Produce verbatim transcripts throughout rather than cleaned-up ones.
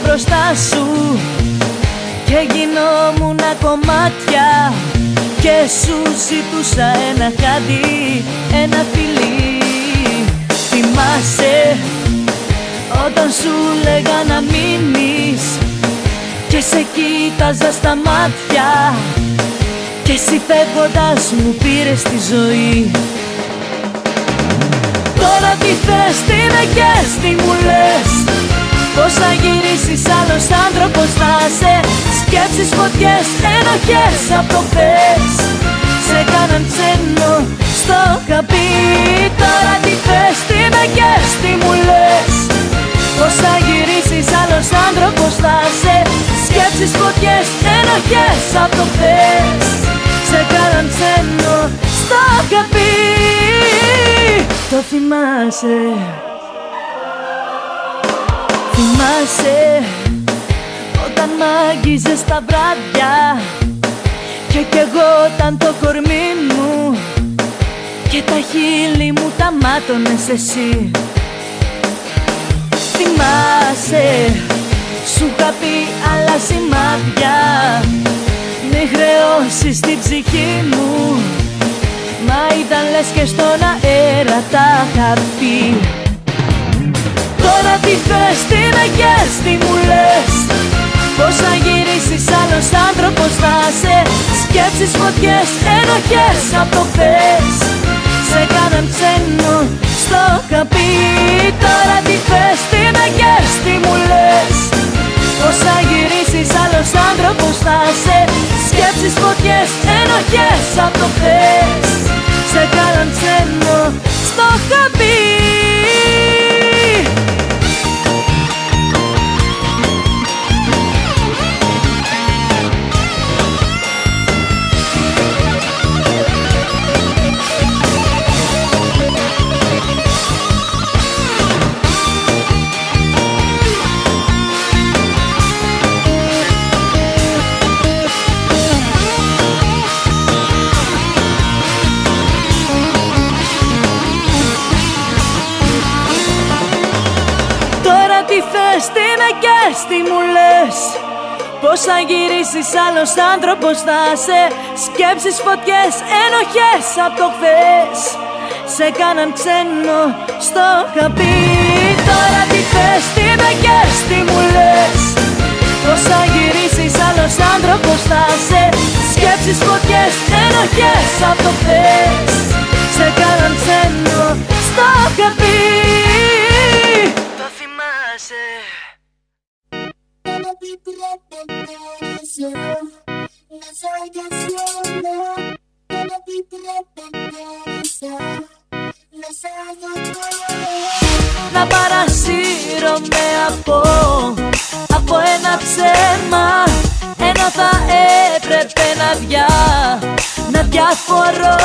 μπροστά σου και γινόμουνα κομμάτια και σου ζητούσα ένα κάτι, ένα φιλί. Θυμάσαι όταν σου λέγα να μείνεις και σε κοίταζα στα μάτια και εσύ φεύγοντας μου πήρες τη ζωή. Τώρα τι θες, τι με καις, τι μου λες, πως θα γυρίσεις άλλος άνθρωπος θα σε. Σκέψεις, φωτιές, ενοχές από το χθες σε κάναν ξένο, στο είχα πει. Τώρα τι θες, τι με καις, τι μου λες, πως θα γυρίσεις άλλος άνθρωπος θα σε. Σκέψεις, φωτιές, ενοχές από το χθες σε κάναν ξένο, στο είχα πει. Το θυμάσαι, θυμάσαι όταν μ' άγγιζες τα βράδια και καιγόταν το κορμί μου και τα χείλη μου τα μάτωνες εσύ. Θυμάσαι, σου είχα πει άλλα σημάδια, μη χρεώσεις την ψυχή μου, μα ήταν λες και στον αέρα τα είχα πει. Τώρα τι θες, τι με καις, τι μου λες, πως θα γυρίσεις άλλος άνθρωπος θα σε. Σκέψεις, φωτιές, ενοχές από το χθες σε κάναν ξένο, στο είχα πει. Τώρα τι θες, τι με καις, τι μου λες, πως θα γυρίσεις άλλος άνθρωπος θα σε. Σκέψεις, φωτιές, ενοχές από το χθες σε κάναν ξένο, στο είχα πει. Τι θες, τι με καις, τι μου λες, πως θα γυρίσεις άλλος άνθρωπος θα σε. Σκέψεις, φωτιές, ενοχές από το χθες σε κάναν ξένο, στο είχα πει. Τώρα τι θες, τι με καις, τι μου λες, πως θα γυρίσεις άλλος άνθρωπος θα σε. Σκέψεις, φωτιές, ενοχές από το χθες σε κάναν ξένο, στο είχα πει. Να παρασύρωμαι από, από ένα ψέμα, ενώ θα έπρεπε να δια, να διαφορώ.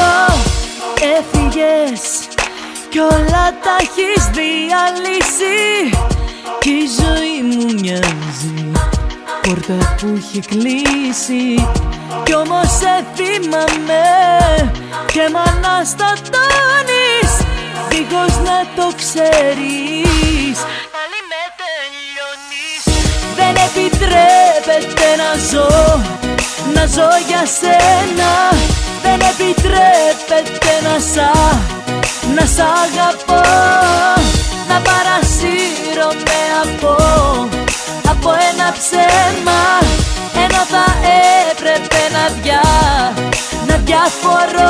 Έφυγες κι όλα τα έχεις διαλύσει κι η ζωή μου μοιάζει πόρτα που έχει κλείσει. Κι όμως σε θυμάμαι και μ' αναστατώνεις δίχως να το ξέρεις. Πάλι με τελειώνεις. Δεν επιτρέπεται να ζω, να ζω για σένα. Δεν επιτρέπεται να σα, να σ' αγαπώ. Να παρασύρωμαι από, από ένα ψέμα, ενώ θα έπρεπε να δια, να διαφορώ.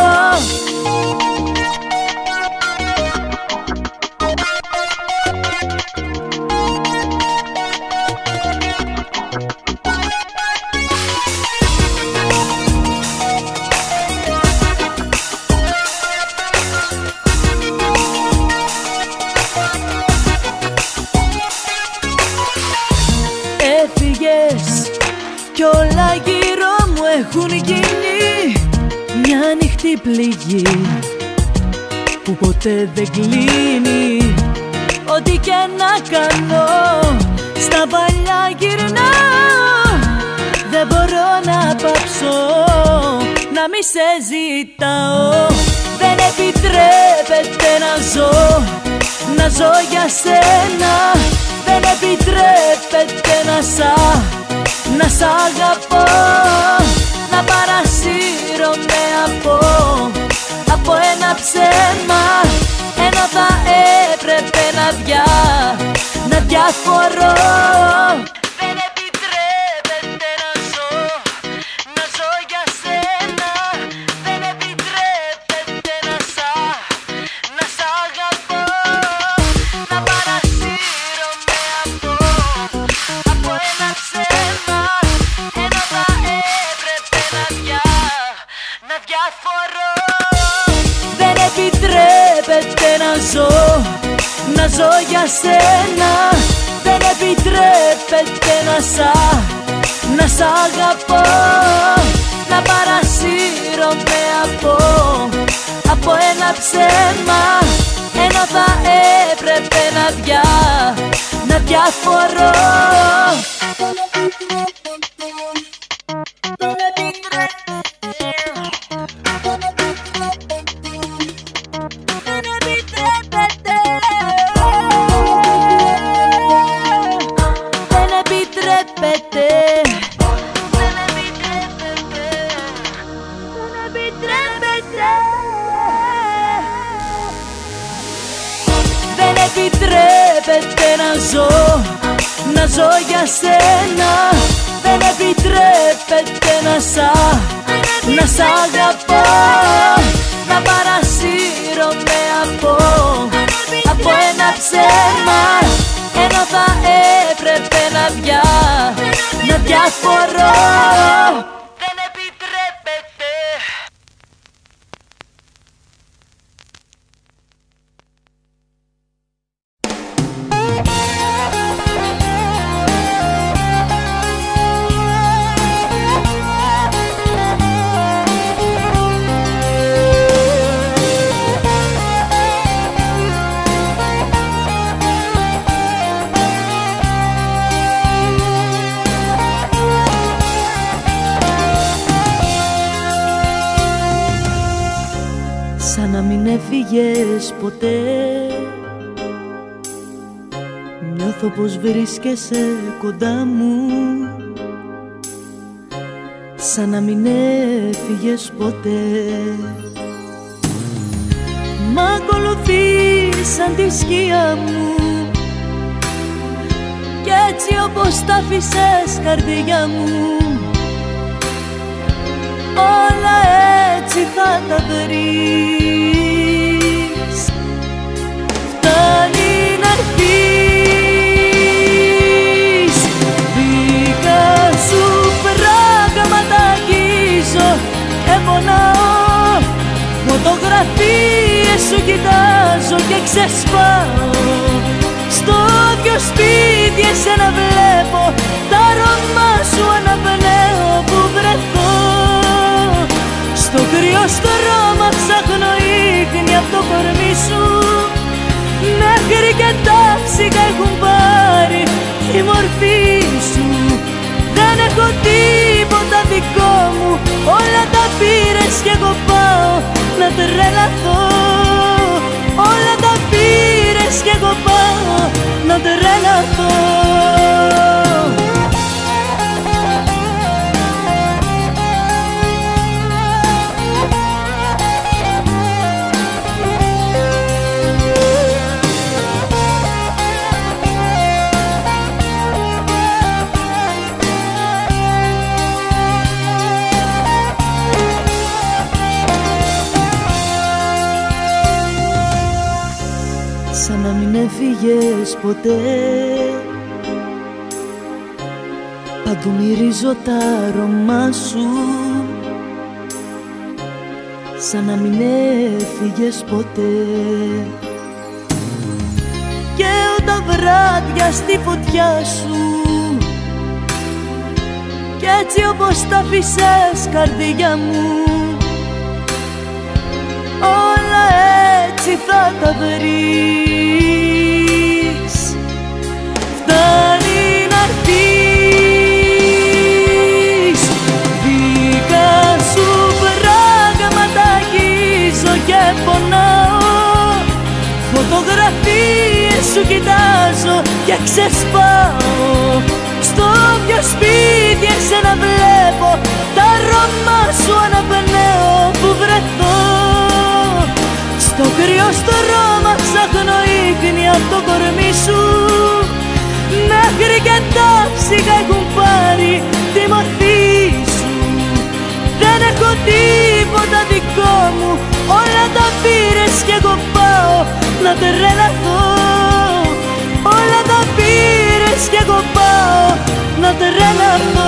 Έφυγες κι όλα γύρω μου έχουν γίνει μια ανοιχτή πληγή που ποτέ δεν κλείνει. Ό,τι και να κάνω στα παλιά γυρνάω. Δεν μπορώ να πάψω να μη σε ζητάω. Δεν επιτρέπεται να ζω, να ζω για σένα. Δεν επιτρέπεται επιτρέπεται να σα, να σ' αγαπώ, να παρασύρωμαι από, από ένα ψέμα, ενώ θα έπρεπε να δια, να διαφορώ. Δεν επιτρέπεται να ζω, να ζω για σένα. Δεν επιτρέπεται να σ' να σ' αγαπώ, να παρασύρωμαι από, από ένα ψέμα, ενώ θα έπρεπε να δια, να διαφορώ. Δεν επιτρέπεται να ζω, να ζω για σένα. Δεν επιτρέπεται να σ' να σ' αγαπώ, να παρασύρωμαι από, από ένα ψέμα, ενώ θα έπρεπε να δια, να διαφορώ. Δεν επιτρέπεται να ζω, να ζω για σένα. Δεν επιτρέπεται να σ' να σ' αγαπώ, να παρασύρωμαι από, από ένα ψέμα, ενώ θα έπρεπε να δια, να διαφορώ. Δεν επιτρέπεται. Σαν να μην έφυγες ποτέ, νιώθω πως βρίσκεσαι κοντά μου. Σαν να μην έφυγες ποτέ, μ' ακολουθείς σαν τη σκιά μου, κι έτσι όπως τ' άφησες καρδιά μου, όλα έτσι θα τα βρεις. Φτάνει να έρθεις, δικά σου πράγματα αγγίζω και πονάω. Φωτογραφίες σου κοιτάζω και ξεσπάω. Στο δυο σπίτι εσένα βλέπω, τα αρώμα σου αναπνέω που βρεθώ. Στο κρύο στρώμα ψάχνω ίχνη απ' το κορμί σου, μέχρι και τα ψυχα έχουν πάρει τη μορφή σου. Δεν έχω τίποτα δικό μου, όλα τα πήρες κι εγώ πάω να τρελαθώ. Όλα τα πήρες κι εγώ πάω να τρελαθώ. Σαν να μην έφυγες ποτέ, παντού μυρίζω τα αρώμα σου. Σαν να μην έφυγες ποτέ, καίω τα βράδια στη φωτιά σου, κι έτσι όπως τ' άφησες καρδιά μου, όλα έτσι θα τα βρεις. Φτάνει να έρθεις, δικά σου πράγματα αγγίζω και πονάω. Φωτογραφίες σου κοιτάζω και και ξεσπάω. Στο πιο σπίτι εσένα βλέπω, τα αρώμα σου αναπνέω που βρεθώ. Στο κρύο στο ρόμα ψάχνω ίχνη απ' το κορμί σου, μέχρι και τα ψυχα έχουν πάρει τη μορφή σου. Δεν έχω τίποτα δικό μου, όλα τα πήρες κι εγώ πάω να τρελαθώ. Όλα τα πήρες κι εγώ πάω να τρελαθώ.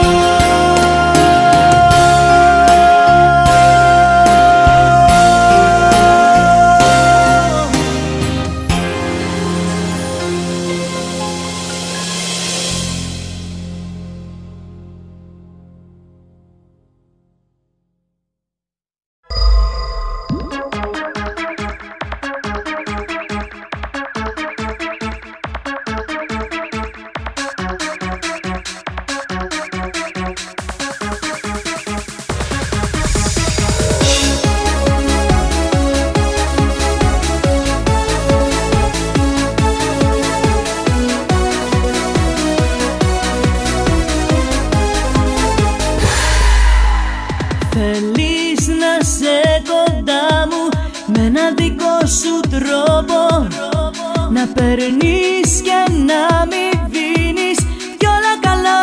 Θέλεις να σε κοντά μου με ένα δικό σου τρόπο, να παίρνεις και να μην δίνεις κι όλα καλά.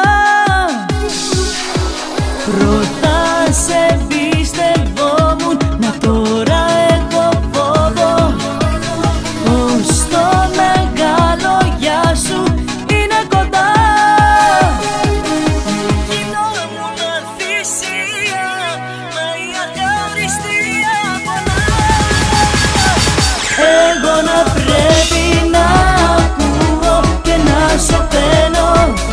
Πρώτα σε εμπιστευόμουν, μα τώρα έχω φόβο πως το μεγάλο γεια σου είναι κοντά. Γινόμουν θυσία, μα η αχαριστία πολλά. Εγώ να πρέπει να ακούω και να σωπαίνω,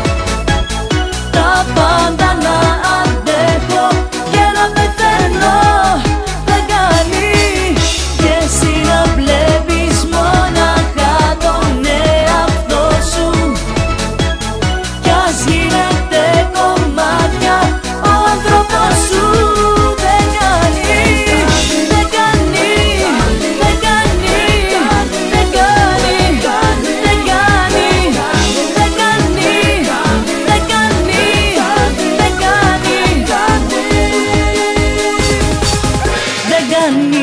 τα πάντα να αντέχω και να πεθαίνω. Δεν κάνει και εσύ να βλέπεις μοναχά τον εαυτό σου, κι ας γίνεται κομμάτια ο άνθρωπος σου. Δεν κάνει, δεν κάνει, δεν κάνει, δεν κάνει, δεν κάνει, δεν κάνει, δεν κάνει, δεν κάνει, δεν κάνει.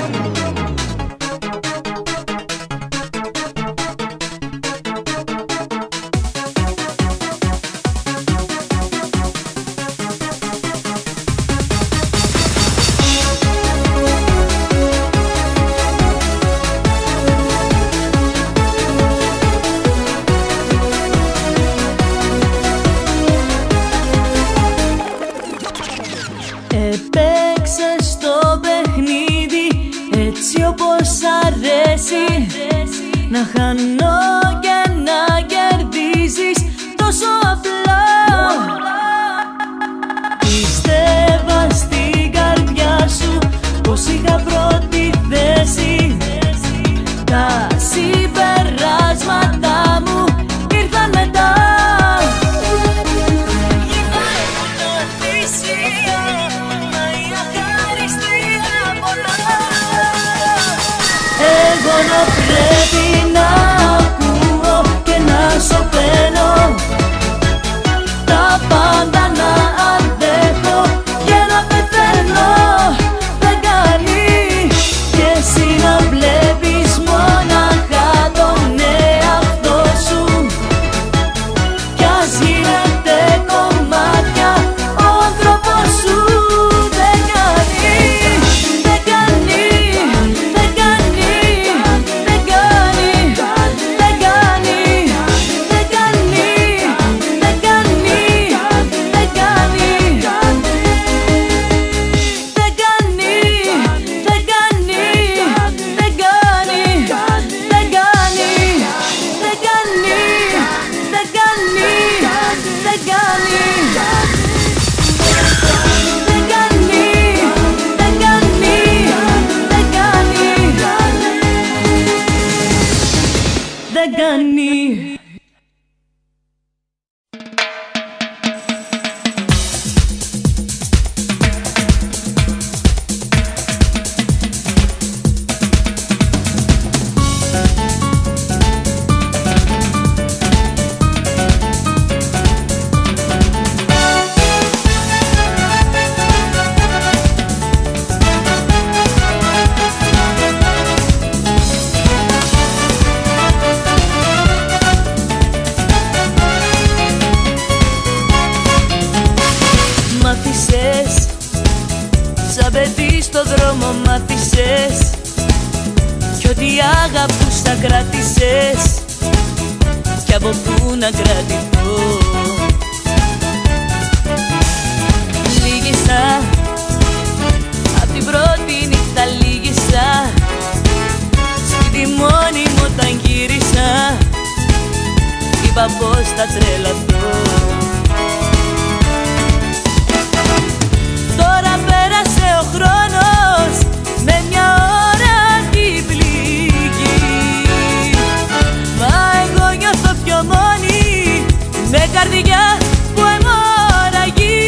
Έπαιξες το παιχνίδι έτσι όπως αρέσει, να χάνω και να κερδίζεις τόσο απλά. Πίστευα στην καρδιά σου πως είχα πρώτη θέση, τα συμπεράσματα μου ήρθαν μετά. Εγώ να πρέπει να ακούω σαν παιδί στο δρόμο μ' άφησες κι ό,τι αγαπούσα κράτησες κι από πού να κρατηθώ. Λύγησα, απ' την πρώτη νύχτα λύγησα, σπίτι μόνη μου όταν γύρισα είπα πως θα τρελαθώ. Τώρα πέρασε ο χρόνος με μια ώρα την πληγή, μα εγώ νιώθω πιο μόνη με καρδιά που αιμορραγεί.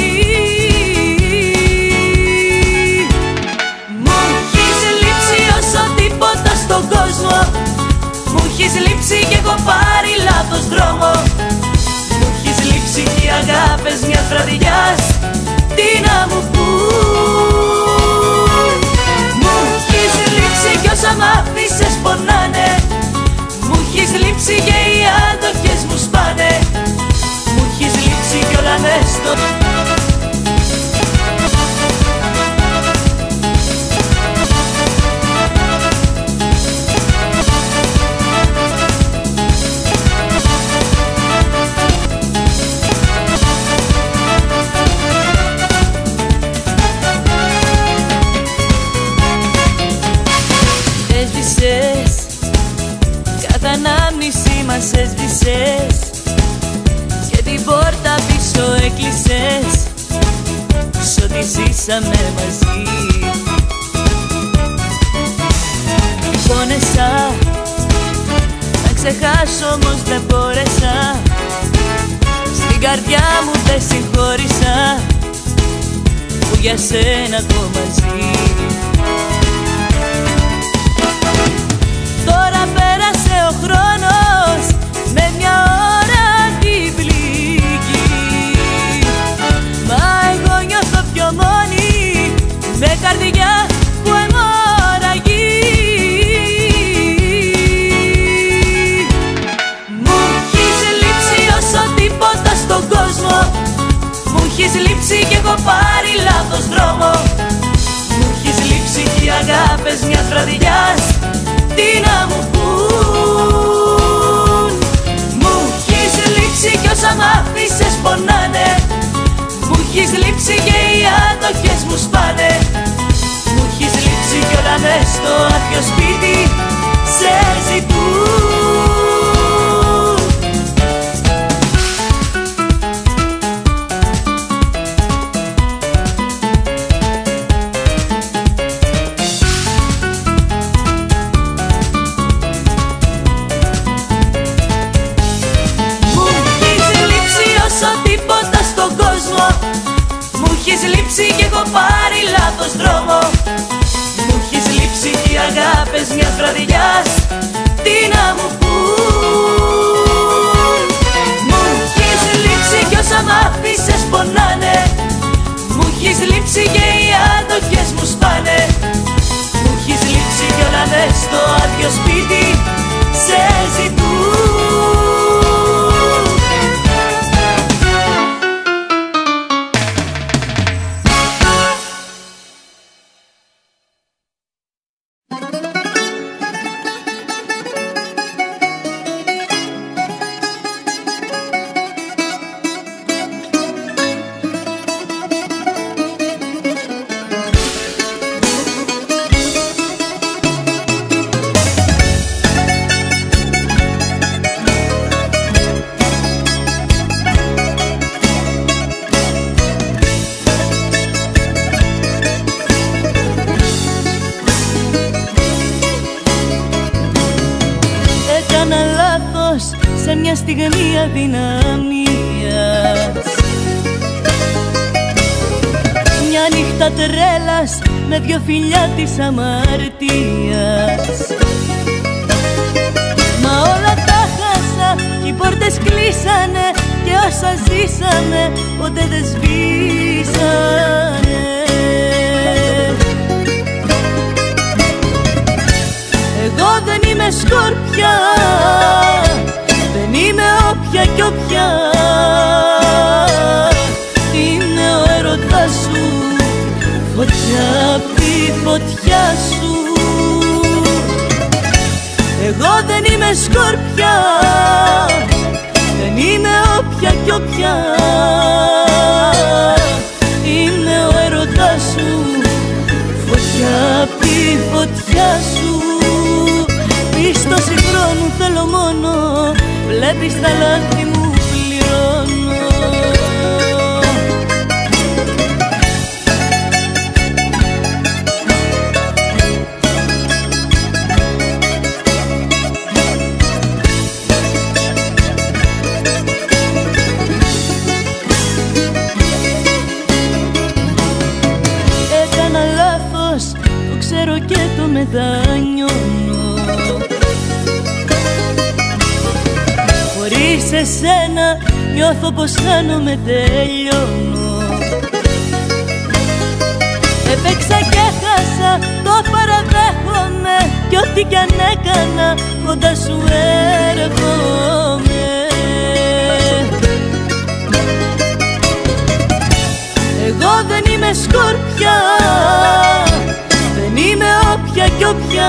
Μου έχεις λείψει όσο τίποτα στον κόσμο, μου έχεις λείψει κι έχω πάρει λάθος δρόμο, μου έχεις λείψει κι οι αγάπες μιας βραδιάς τι να μου πουν. Μου έχεις λείψει κι όσα μ' άφησες πονάνε, μου έχεις λείψει και οι άντοχες μου σπάνε, μου έχεις λείψει κι όλα μες στο... Κάθε ανάμνηση μας έσβησες και την πόρτα πίσω έκλεισες σ' ό,τι ζήσαμε μαζί. Πόνεσα να ξεχάσω όμως δεν μπόρεσα, στην καρδιά μου δεν συγχώρησα που για σένα το μαζί. Τώρα πέρασε ο χρόνος με μια ώρα την πληγή, μα εγώ νιώθω πιο μόνη με καρδιά που αιμορραγεί. Μου έχεις λείψει όσο τίποτα στον κόσμο, μου έχεις λείψει κι έχω πάρει λάθος δρόμο, μου έχεις λείψει κι οι αγάπες μιας βραδιάς τι να μου πουν. Μου έχεις λείψει κι όσα μ' άφησες πονάνε, μου έχεις λείψει και οι άντοχες μου σπάνε, μου έχεις λείψει κι όλα μες στο άδειο σπίτι σε ζητούν. Μου έχεις λείψει κι έχω πάρει λάθος δρόμο, μου έχεις λείψει κι οι αγάπες μιας βραδιάς τι να μου πουν. Μου έχεις λείψει κι όσα μ' άφησες πονάνε, μου έχεις λείψει και οι άντοχες μου σπάνε, μου έχεις λείψει κι όλα μες στο άδειο σπίτι σε ζητούν. Σε μια στιγμή αδυναμίας, μια νύχτα τρέλας με δυο φιλιά της αμαρτίας, μα όλα τα χάσα κι οι πόρτες κλείσανε και όσα ζήσαμε ποτέ δεν σβήσανε. Εγώ δεν είμαι σκόρπια, δεν είμαι όποια κι όποια, είμαι ο έρωτας σου, φωτιά απ' τη φωτιά σου. Εγώ δεν είμαι σκορπιά, δεν είμαι όποια κι όποια. Είναι ο έρωτας σου, φωτιά απ' τη φωτιά σου. Πίστοση χρόνου θέλω μόνο, βλέπεις τα λάθη μου πληρώνω. Έκανα λάθος, το ξέρω και το μετανιώνω. Χωρίς εσένα νιώθω πως χάνομαι, τελειώνω. Έπαιξα και χάσα, το παραδέχομαι, κι ό,τι κι αν έκανα κοντά σου έρχομαι. Εγώ δεν είμαι σκορπιά, δεν είμαι όποια κι όποια.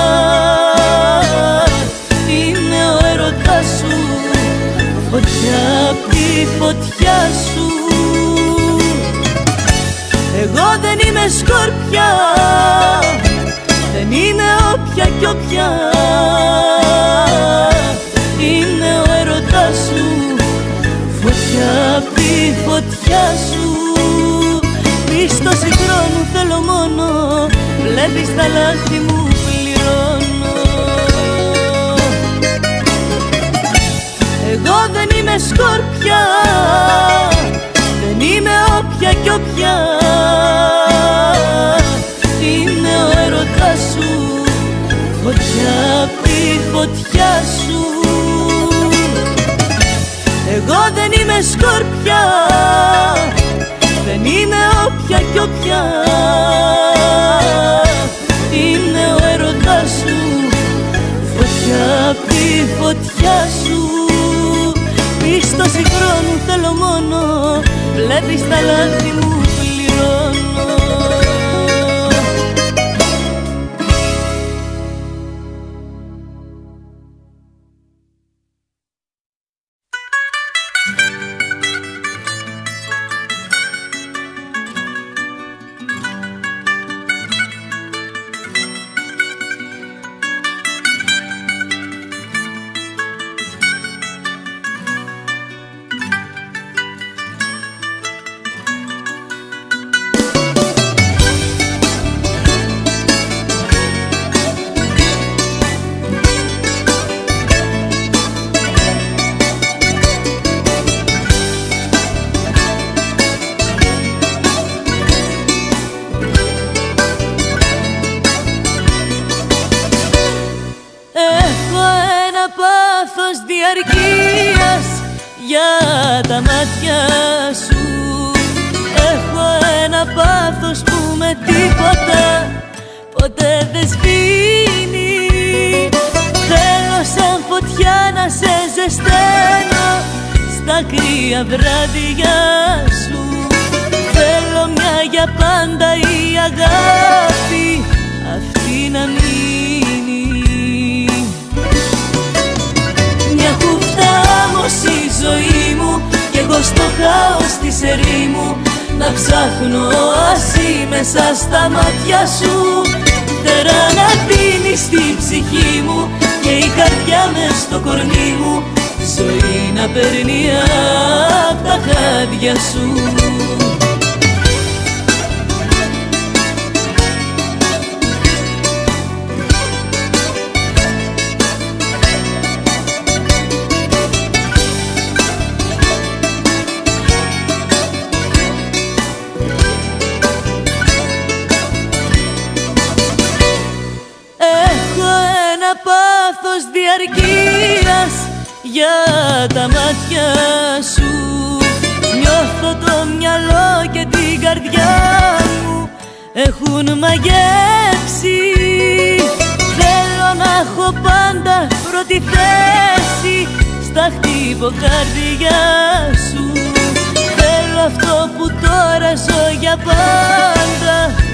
Είναι ο έρωτας σου, φωτιά απ' τη φωτιά σου. Εγώ δεν είμαι σκορπιά, δεν είμαι όποια κι όποια. Είναι ο έρωτας σου, φωτιά απ' τη φωτιά σου. Πίστοση χρόνου θέλω μόνο, βλέπεις τα λάθη μου πληρώνω. Εγώ δεν είμαι σκορπιά, δεν είμαι όποια κι όποια. Είναι ο έρωτας σου, φωτιά απ' τη φωτιά σου. Εγώ δεν είμαι σκορπιά, δεν είμαι όποια κι όποια. Είναι ο έρωτας σου, φωτιά απ' τη φωτιά σου. Πίστοση χρόνου θέλω μόνο, βλέπεις τα λάθη μου πληρώνω. Διαρκείας για τα μάτια σου. Έχω ένα πάθος που με τίποτα ποτέ δεν σβήνει. Θέλω σαν φωτιά να σε ζεσταίνω στα κρύα βράδια σου. Θέλω μια για πάντα η αγάπη αυτή να μείνει. Μια χουφτάμωση η ζωή μου κι εγώ στο χάος της ερήμου να ψάχνω ασύ μέσα στα μάτια σου. Φτερά να δίνεις στην ψυχή μου και η καρδιά μες στο κορμί μου ζωή να παίρνει απ' τα χάδια σου. Πάθος διαρκείας για τα μάτια σου. Νιώθω το μυαλό και την καρδιά μου έχουν μαγεύσει. Θέλω να έχω πάντα πρώτη θέση στα χτυποκάρδια σου. Θέλω αυτό που τώρα ζω για πάντα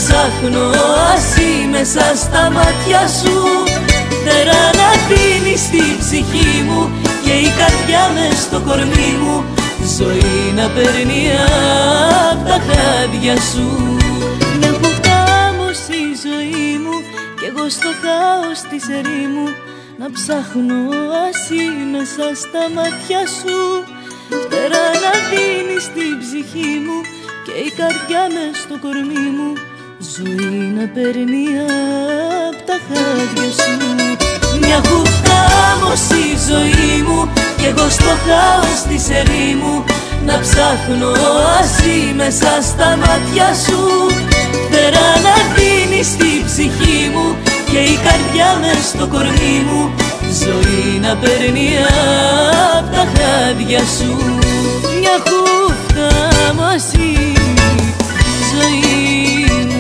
ψάχνω ασύ μέσα στα μάτια σου. Φτερά να δίνεις στην ψυχή μου και η καρδιά μες στο κορμί μου ζωή να παίρνει απ' τα χάδια σου. Μια χωφτάμος η ζωή μου κι εγώ στο χάος της ερήμου να ψάχνω ασύ μέσα στα μάτια σου. Φτερά να δίνεις στην ψυχή μου και η καρδιά μες στο κορμί μου ζωή να παίρνει απ' τα χάδια σου. Μια χουφτάμος η ζωή μου κι εγώ στο χάος της ερήμου να ψάχνω ασύ μέσα στα μάτια σου. Φτερά να δίνεις στην ψυχή μου και η καρδιά μες στο κορμί μου ζωή να παίρνει απ' τα χάδια σου. Μια χουφτάμος η ζωή μου.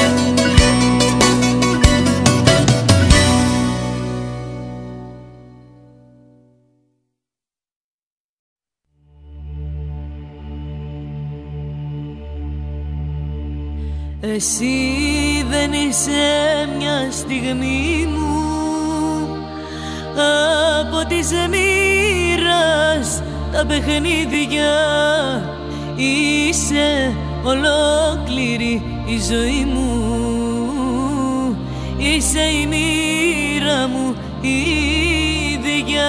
Εσύ δεν είσαι μια στιγμή μου από της μοίρας τα παιχνίδια. Είσαι ολόκληρη η ζωή μου, είσαι η μοίρα μου η ίδια.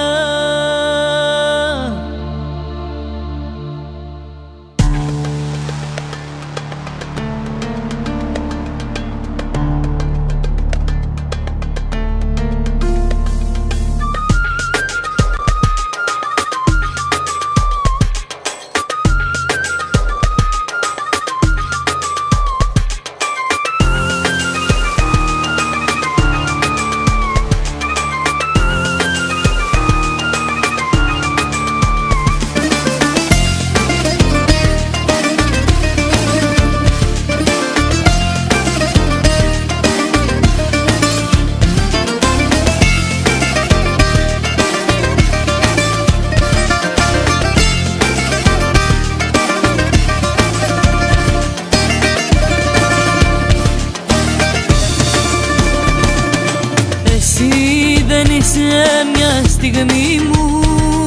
Μια στιγμή μου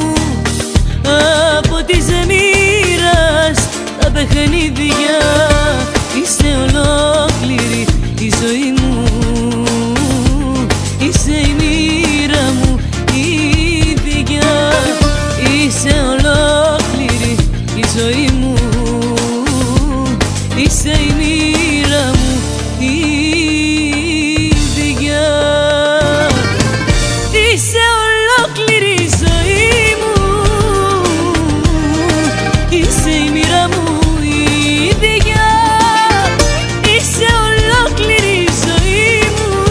από της μοίρας τα παιχνίδια. Είσαι ολόκληρη η ζωή μου, είσαι η μοίρα μου η ίδια. Είσαι ολόκληρη η ζωή μου, είσαι η μοίρα μου η ίδια. Είσαι ολόκληρη η ζωή μου, είσαι η μοίρα μου η ίδια. Είσαι ολόκληρη η ζωή μου,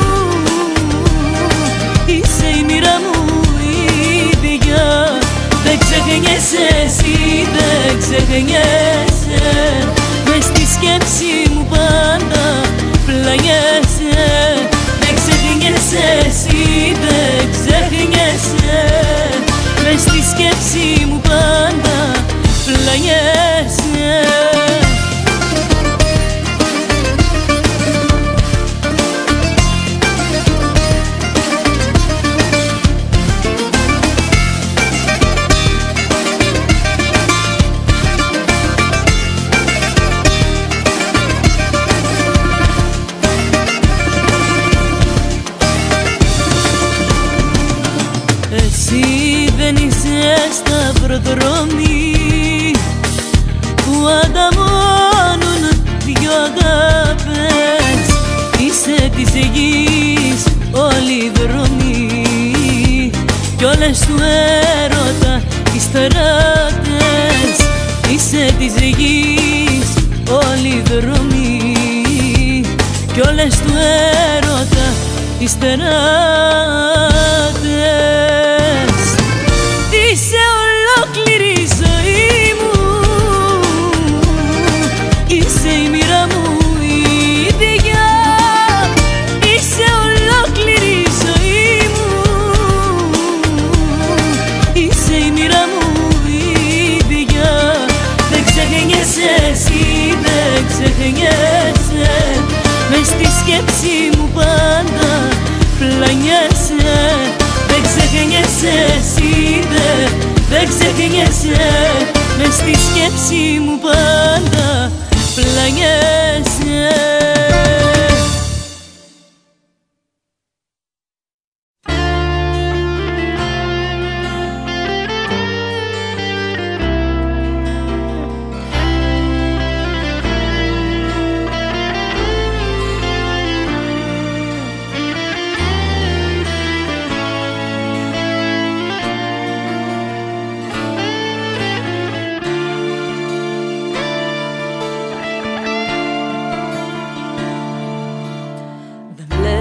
είσαι η μοίρα μου η ίδια. Δεν ξεχνιέσαι εσύ, δεν ξεχνιέσαι, μες στη σκέψη μου πάντα πλανιέσαι. Δεν ξεχνιέσαι εσύ, δεν ξεχνιέσαι, μες στη σκέψη μου πάντα πλανιέσαι. Εσύ δεν είσαι σταυροδρόμοι που ανταμώνουν δυο αγάπες. Είσαι της γης όλοι οι δρόμοι κι όλες του έρωτα οι στεράτες. Είσαι της γης όλοι οι δρόμοι κι όλες του έρωτα οι στεράτες. Είσαι ολόκληρη η ζωή μου, είσαι η μοίρα μου η ίδια. Είσαι ολόκληρη η ζωή μου, είσαι η μοίρα μου η ίδια. Δεν ξεχνιέσαι εσύ, δεν ξεχνιέσαι, είσαι εσύ, δε, δεν ξεχνιέσαι. Μες στη σκέψη μου πάντα πλανιέσαι.